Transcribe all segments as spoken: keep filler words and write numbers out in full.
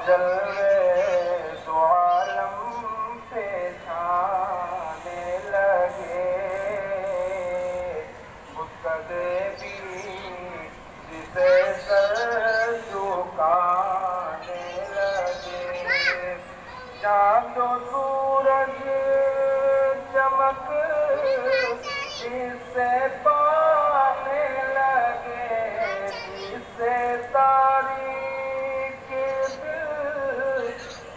जलवे दो आलम पे छाने लगे, मुत्तक़े भी जिसे सर झुकाने लगे। चाँदो सूरज चमक जिसे पाने लगे, जिसे तारीख दिल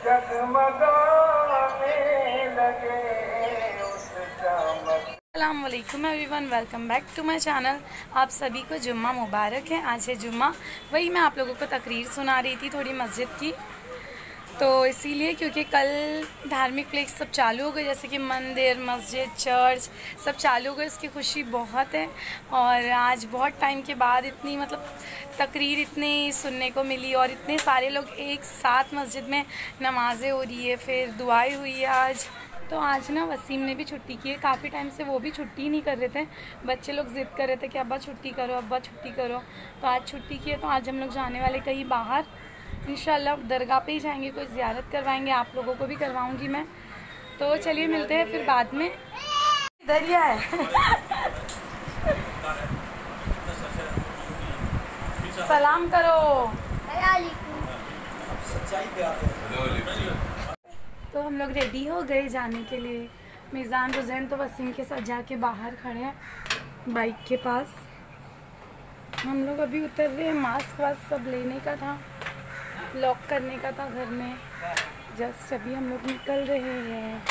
जगमगाने लगे उस चमक। अस्सलाम वालेकुम everyone, welcome back to my channel. आप सभी को जुम्मा मुबारक है। आज है जुम्मा। वही मैं आप लोगों को तकरीर सुना रही थी थोड़ी मस्जिद की, तो इसीलिए क्योंकि कल धार्मिक प्लेस सब चालू हो गए, जैसे कि मंदिर, मस्जिद, चर्च सब चालू हो गए। इसकी खुशी बहुत है और आज बहुत टाइम के बाद इतनी मतलब तकरीर इतनी सुनने को मिली और इतने सारे लोग एक साथ मस्जिद में नमाज़ें हो रही है, फिर दुआएं हुई है आज। तो आज ना वसीम ने भी छुट्टी की है। काफ़ी टाइम से वो भी छुट्टी नहीं कर रहे थे। बच्चे लोग ज़िद कर रहे थे कि अब्बा छुट्टी करो, अब्बा छुट्टी करो, तो आज छुट्टी की है। तो आज हम लोग जाने वाले कहीं बाहर, इंशाल्लाह दरगाह पे ही जाएंगे, कोई ज़ियारत करवाएंगे, आप लोगों को भी करवाऊंगी मैं। तो चलिए मिलते हैं फिर बाद में। इधर ही है सलाम करो। तो हम लोग रेडी हो गए जाने के लिए। मिज़ान रुज़ैन तो वसीम के साथ जाके बाहर खड़े हैं बाइक के पास। हम लोग अभी उतर रहे हैं। मास्क वास्क सब लेने का था, लॉक करने का था घर में। जस्ट अभी हम लोग निकल रहे हैं।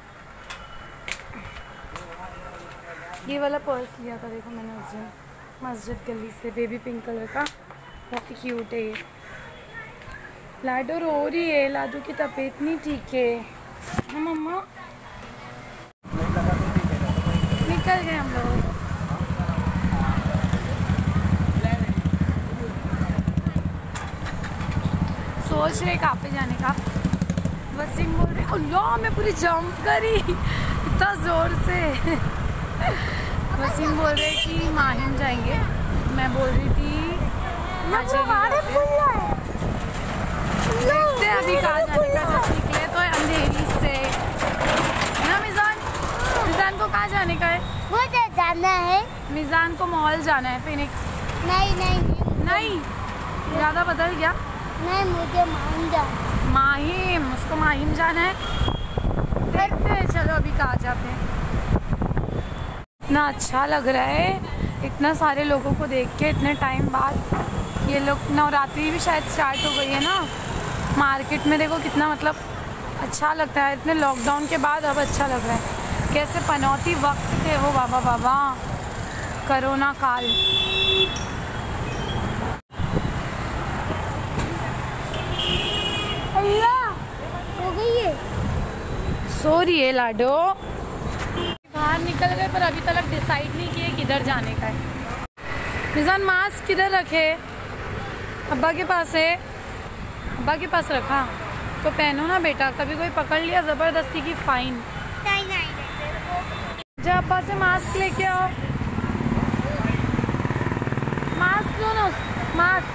ये वाला पर्स लिया था, देखो मैंने उस दिन मस्जिद गली से, बेबी पिंक कलर का, बहुत ही क्यूट है ये। लाडो रो रही है, लाडो की तबीयत नहीं ठीक है। हाँ मम्मा, निकल गए हम लोग। सोच रहे कहाँ पे जाने का। वसीम बोल रहे अल्लाह मैं पूरी जंप करी इतना जोर से। वसीम बोल रहे कि माहिम जाएंगे, मैं बोल रही थी देखते हैं अभी कहाँ जाने का। जस्ट निकले तो अंधेरी से ना। मिज़ान मिज़ान को कहाँ जाने का है? मुझे जाना है। मिज़ान को मॉल जाना है, फिनिक्स। नहीं नहीं नहीं, ज़्यादा बदल गया। नहीं, मुझे माहिम जाना। माहिम, उसको माहिम जाना है। देखते हैं, चलो अभी कहाँ जाते हैं। इतना अच्छा लग रहा है इतना सारे लोगों को देख के इतने टाइम बाद। ये लोग नवरात्रि भी शायद स्टार्ट हो गई है ना। मार्केट में देखो कितना मतलब अच्छा लगता है। इतने लॉकडाउन के बाद अब अच्छा लग रहा है। कैसे पनौती वक्त थे वो, बाबा बाबा, कोरोना काल। अल्लाह हो गई है। सो रही है लाडो। बाहर निकल गए पर अभी तक डिसाइड नहीं किए किधर जाने का है। मिज़ान मास्क किधर रखे? अब्बा के पास है। अब्बा के पास रखा तो पहनो ना बेटा, कभी कोई पकड़ लिया ज़बरदस्ती की फाइन। नहीं नहीं, जा अब्बा से मास्क लेके आओ। मास्क दो ना, मास्क।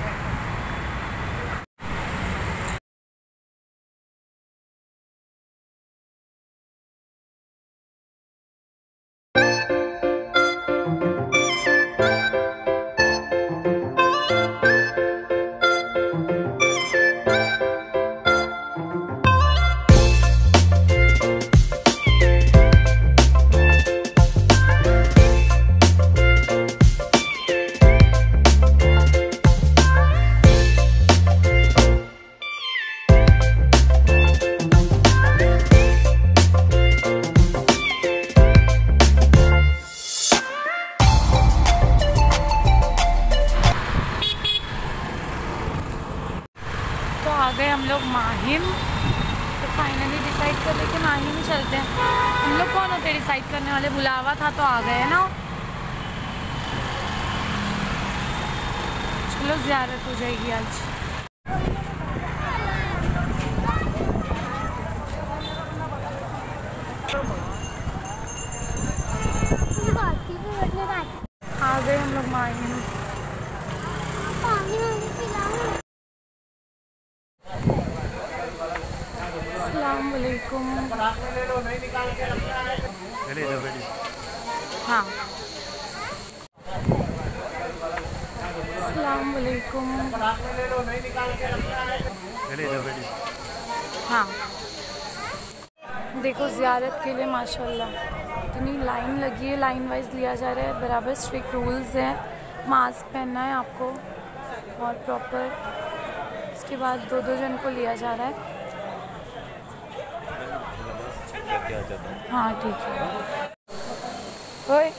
आ गए हम लोग माहिम। तो फाइनली डिसाइड कर ले कि माहिम ही चलते हैं। हम लोग कौन होते डिसाइड करने वाले, बुलावा था तो आ गए ना। चलो ज़ियारत हो जाएगी आज। आ गए हम लोग माहिम। पानी वानी पिलाओ। वालेकुम। हाँ अस्सलाम वालेकुम। हाँ देखो ज़ियारत के लिए माशाल्लाह इतनी लाइन लगी है, लाइन वाइज लिया जा रहा है, बराबर स्ट्रिक्ट रूल्स हैं। मास्क पहनना है आपको और प्रॉपर, इसके बाद दो दो जन को लिया जा रहा है। हाँ ठीक है। ओए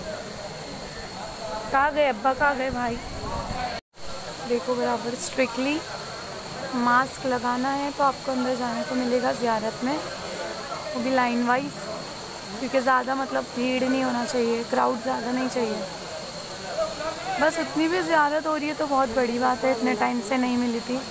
कहाँ गए अब्बा, कहाँ गए भाई? देखो बराबर स्ट्रिक्टली मास्क लगाना है तो आपको अंदर जाने को मिलेगा ज़ियारत में, वो भी लाइन वाइज, क्योंकि ज़्यादा मतलब भीड़ नहीं होना चाहिए, क्राउड ज़्यादा नहीं चाहिए। बस इतनी भी ज़ियारत हो रही है तो बहुत बड़ी बात है, इतने टाइम से नहीं मिली थी।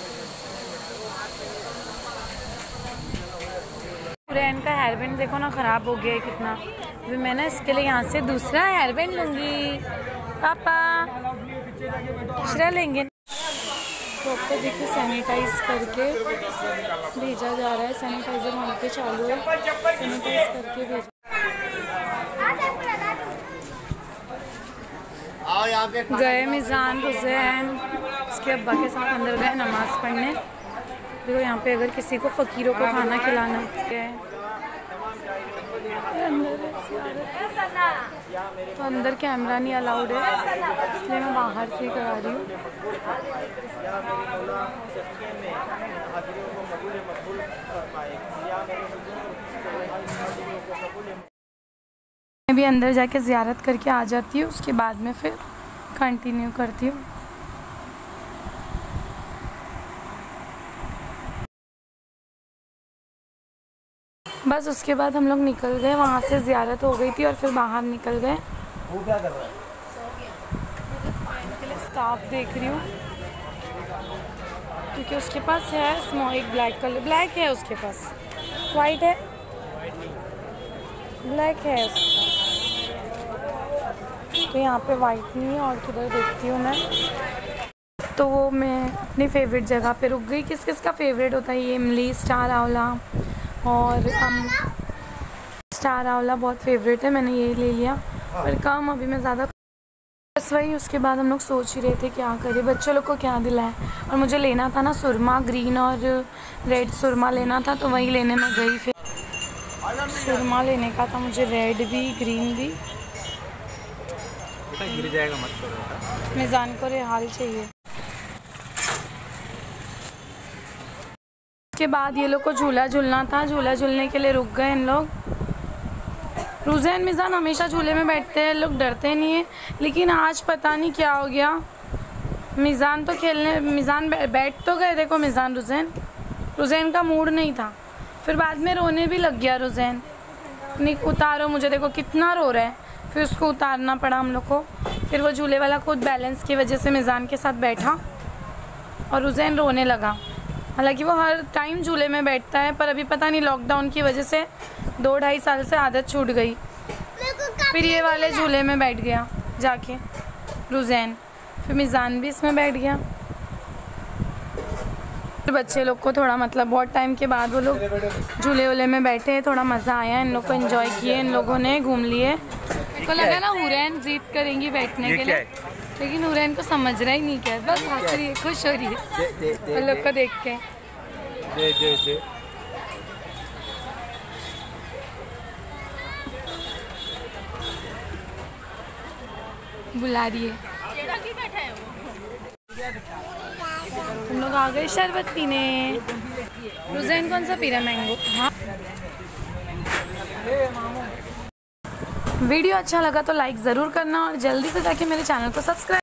नूरैन का हेयर बैंड देखो ना ख़राब हो गया है कितना, अभी मैंने इसके लिए यहाँ से दूसरा हेयर बैंड लूँगी। पापा दूसरा लेंगे। तो आपको देखिए सैनिटाइज करके भेजा जा रहा है, सैनिटाइज़र वहाँ पे चालू है, सैनिटाइज करके भेजा। गए मिज़ान हुसैन उसके अब्बा के साथ अंदर गए नमाज़ पढ़ने। देखो यहाँ पे अगर किसी को फ़कीरों को खाना खिलाना है अंदर तो अंदर कैमरा नहीं अलाउड है, इसलिए मैं बाहर से ही करा रही हूँ। मैं भी अंदर जाके ज़ियारत करके आ जाती हूँ, उसके बाद में फिर कंटिन्यू करती हूँ। बस उसके बाद हम लोग निकल गए वहाँ से, ज़ियारत हो गई थी और फिर बाहर निकल गए। वो क्या कर रहा है? स्कार्फ देख रही हूँ क्योंकि उसके पास है स्मॉल, एक ब्लैक कलर, ब्लैक है उसके पास, वाइट है, ब्लैक है उसका। तो यहाँ पे वाइट नहीं है और किधर देखती हूँ मैं, तो वो मैं अपनी फेवरेट जगह पे रुक गई। किस किस का फेवरेट होता है ये इमली, स्टार आंवला और हम स्टार आंवला बहुत फेवरेट है, मैंने ये ले लिया पर कम अभी मैं ज़्यादा बस वही। उसके बाद हम लोग सोच ही रहे थे क्या करें, बच्चों लोग को क्या दिलाएं, और मुझे लेना था ना सुरमा, ग्रीन और रेड सुरमा लेना था, तो वही लेने में गई। फिर सुरमा लेने का था मुझे, रेड भी ग्रीन भी। गिर जाएगा मत करो। मिज़ान को रेहाल चाहिए। उसके बाद ये लोग को झूला झूलना था, झूला झूलने के लिए रुक गए इन लोग। रुज़ैन मिज़ान हमेशा झूले में बैठते हैं, लोग डरते नहीं है, लेकिन आज पता नहीं क्या हो गया। मिज़ान तो खेलने, मिज़ान बैठ तो गए, देखो मिज़ान रुज़ैन रुज़ैन का मूड नहीं था, फिर बाद में रोने भी लग गया रुज़ैन। नहीं उतारो मुझे, देखो कितना रो रहा है, फिर उसको उतारना पड़ा हम लोग को। फिर वो झूले वाला खुद बैलेंस की वजह से मिज़ान के साथ बैठा और रुज़ैन रोने लगा। हालांकि वो हर टाइम झूले में बैठता है, पर अभी पता नहीं लॉकडाउन की वजह से दो ढाई साल से आदत छूट गई। फिर ये वाले झूले में बैठ गया जाके रुज़ैन, फिर मिज़ान भी इसमें बैठ गया। फिर बच्चे लोग को थोड़ा मतलब बहुत टाइम के बाद वो लोग झूले वूले में बैठे, थोड़ा मज़ा आया, इन लोग को एंजॉय किए, इन लोगों ने घूम लिए। तो लगा ना हुरैन जिद करेंगी बैठने के लिए, लेकिन हुरैन को समझ रहा ही नहीं क्या, बस हंस रही है, खुश हो रही है उन लोग को देख के। दे दे दे बुला रही है। हम लोग आ गए शरबत पीने। रुज़ैन कौन सा पी रहा है? मैंगो। हाँ वीडियो अच्छा लगा तो लाइक ज़रूर करना और जल्दी से जाके मेरे चैनल को सब्सक्राइब